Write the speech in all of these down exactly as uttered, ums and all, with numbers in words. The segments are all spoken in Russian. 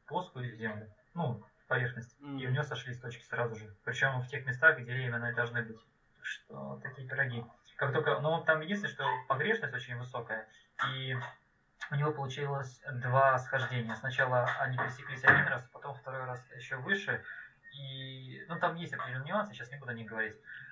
плоскую землю, ну, поверхность, Mm. и у нее сошлись точки сразу же. Причем в тех местах, где именно они должны быть. Что такие пироги. Как только, но там единственное, что погрешность очень высокая, и у него получилось два схождения. Сначала они пересеклись один раз, потом второй раз еще выше. И, ну, там есть определенные нюансы, сейчас не буду о них говорить.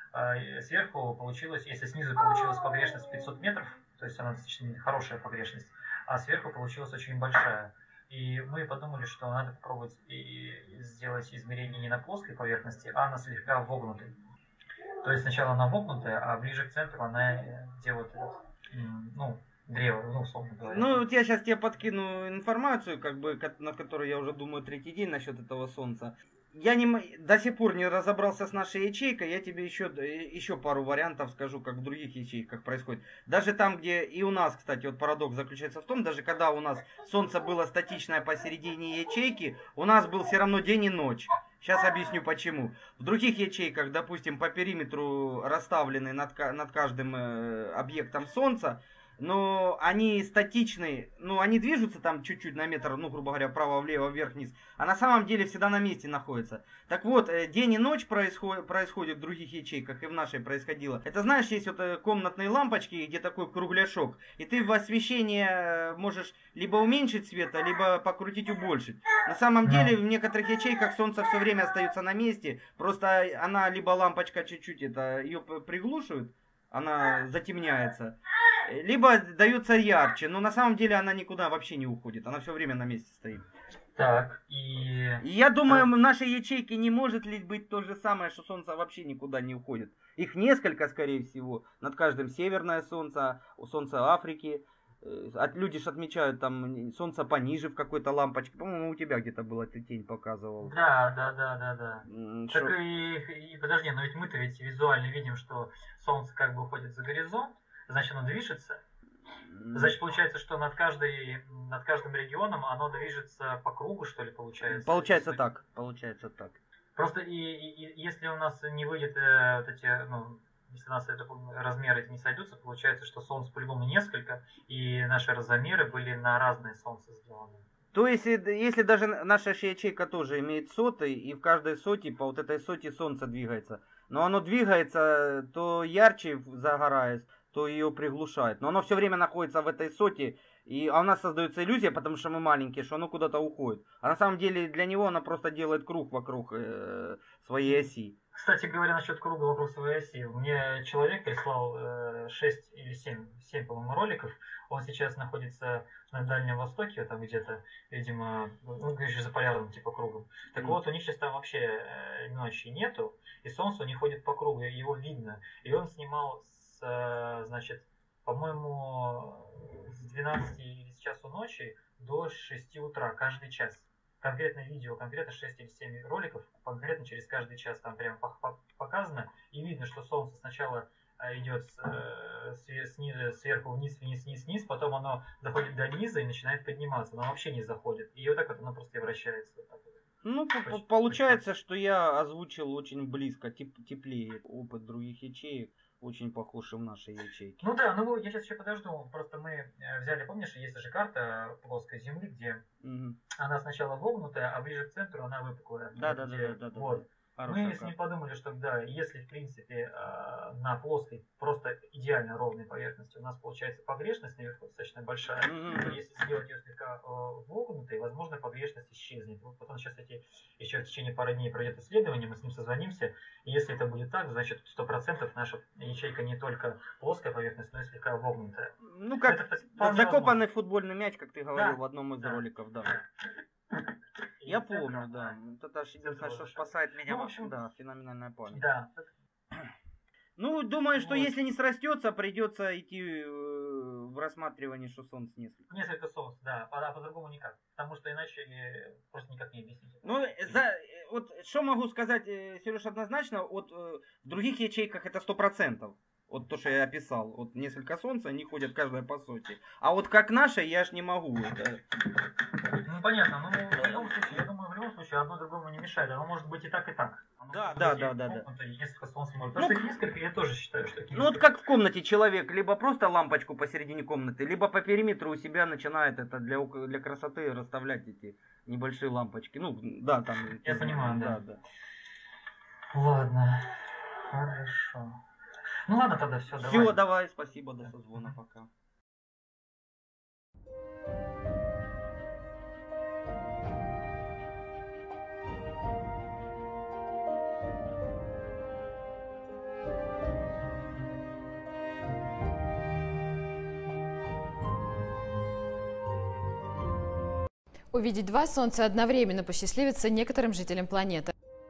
Сверху получилось, если снизу получилась погрешность пятьсот метров, то есть она достаточно хорошая погрешность, а сверху получилась очень большая. И мы подумали, что надо попробовать и сделать измерение не на плоской поверхности, а на слегка вогнутой. То есть сначала она вогнутая, а ближе к центру она делает этот, ну, древо, ну, условно говоря. Ну, вот я сейчас тебе подкину информацию, как бы, на которую я уже думаю третий день насчет этого солнца. Я не, до сих пор не разобрался с нашей ячейкой, я тебе еще, еще пару вариантов скажу, как в других ячейках происходит. Даже там, где и у нас, кстати, вот парадокс заключается в том, даже когда у нас солнце было статичное посередине ячейки, у нас был все равно день и ночь. Сейчас объясню почему. В других ячейках, допустим, по периметру расставлены над, над каждым э, объектом солнца, но они статичные, ну они движутся там чуть-чуть на метр, ну грубо говоря, вправо-влево, вверх-вниз, а на самом деле всегда на месте находятся. Так вот, день и ночь происходит, происходит в других ячейках, и в нашей происходило. Это знаешь, есть вот комнатные лампочки, где такой кругляшок, и ты в освещение можешь либо уменьшить света, либо покрутить, убольшить. На самом деле в некоторых ячейках солнце все время остается на месте, просто она либо лампочка чуть-чуть, это ее приглушивает, она затемняется, либо дается ярче, но на самом деле она никуда вообще не уходит, она все время на месте стоит. Так, и... И я думаю, в нашей ячейке не может ли быть то же самое, что солнце вообще никуда не уходит. Их несколько, скорее всего, над каждым северное солнце, у солнца Африки. Люди ж отмечают там солнце пониже в какой-то лампочке. По-моему, у тебя где-то было, ты тень показывал. Да, да, да, да, да. Шо? Так и, и подожди, но ведь мы-то ведь визуально видим, что солнце как бы уходит за горизонт, значит оно движется. Значит, получается, что над, каждой, над каждым регионом оно движется по кругу, что ли, получается? Получается если... так, получается так. Просто и, и, и если у нас не выйдет э, вот эти, ну, если у нас это, размеры эти не сойдутся, получается, что солнц по-любому несколько, и наши размеры были на разные солнца сделаны. То есть, если даже наша ячейка тоже имеет соты, и в каждой соте, по вот этой соте солнце двигается, но оно двигается, то ярче загораясь, то ее приглушает. Но оно все время находится в этой соте, и у нас создается иллюзия, потому что мы маленькие, что оно куда-то уходит. А на самом деле для него оно просто делает круг вокруг э, своей оси. Кстати говоря, насчет круга вокруг своей оси. Мне человек прислал э, шесть или семь, семь, по-моему, роликов. Он сейчас находится на Дальнем Востоке, там где-то, видимо, ну, говоришь, за полярным типа кругом. Так mm. вот, у них сейчас там вообще э, ночи нету, и солнце у них ходит по кругу, его видно. И он снимал с, значит, по-моему, с двенадцати или с часу ночи до шести утра каждый час. Конкретное видео, конкретно шесть или семь роликов, конкретно через каждый час там прямо показано. И видно, что солнце сначала идет снизу, сверху вниз, вниз, вниз, вниз, потом оно доходит до низа и начинает подниматься, но вообще не заходит. И вот так вот оно просто и вращается. Вот так вот. Ну, очень, получается, очень... что я озвучил очень близко, теп теплее опыт других ячеек. Очень похожи в нашей ячейке. Ну да, ну я сейчас еще подожду. Просто мы взяли, помнишь, есть же карта плоской Земли, где угу. она сначала вогнутая, а ближе к центру она выпуклая. Да, вот, да, где, да, да, да. Вот. Да. Мы с ним подумали, что да, если в принципе на плоской, просто идеально ровной поверхности у нас получается погрешность наверху достаточно большая, mm-hmm. то если сделать ее слегка вогнутой, возможно, погрешность исчезнет. Вот потом сейчас эти, еще в течение пары дней пройдет исследование, мы с ним созвонимся, и если это будет так, значит сто процентов наша ячейка не только плоская поверхность, но и слегка вогнутая. Ну как это, закопанный возможно. Футбольный мяч, как ты говорил да. в одном из да. роликов, да. Я помню, да. Это единственное, что спасает меня, ну, в общем, да, феноменальная память. Да. Ну, думаю, что вот. Если не срастется, придется идти в рассматривание, что солнце несколько. Несколько солнц, да, а по-другому никак. Потому что иначе просто никак не объяснить. Ну, за, вот что могу сказать, Сереж, однозначно, вот в других ячейках это сто процентов. Вот то, что я описал. Вот несколько солнца, они ходят каждая по сути. А вот как наша, я ж не могу. Это... Ну, понятно. Ну, в любом случае, я думаю, в любом случае, одно другому не мешает. Оно может быть и так, и так. Оно Да, да, да, да, да. И несколько солнц может. Потому ну, что несколько, я тоже считаю, что... Ну вот как в комнате человек, либо просто лампочку посередине комнаты, либо по периметру у себя начинает это для, для красоты расставлять эти небольшие лампочки. Ну, да, там... Я понимаю, да. да, да. Ладно, хорошо. Ну ладно тогда, все, давай. Все, давай, спасибо, до созвона, пока. Увидеть два солнца одновременно посчастливится некоторым жителям планеты.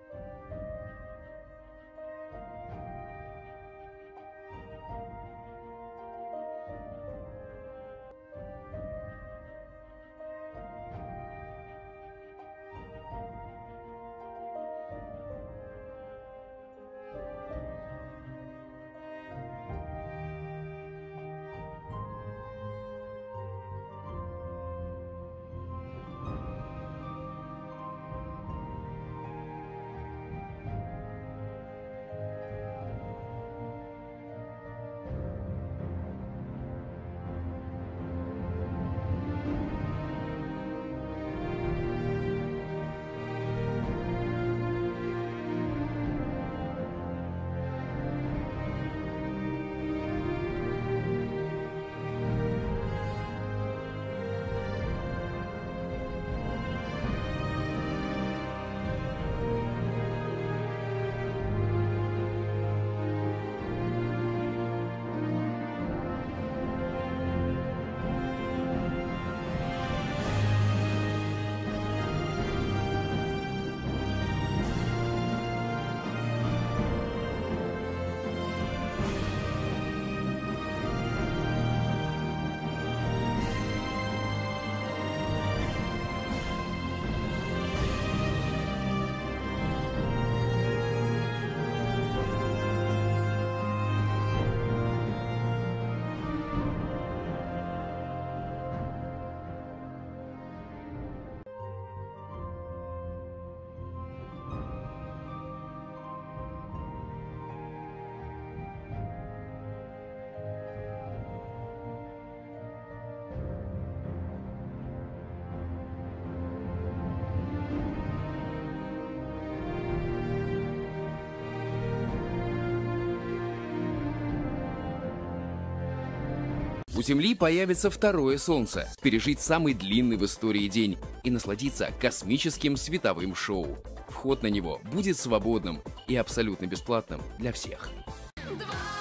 У Земли появится второе Солнце, пережить самый длинный в истории день и насладиться космическим световым шоу. Вход на него будет свободным и абсолютно бесплатным для всех. Два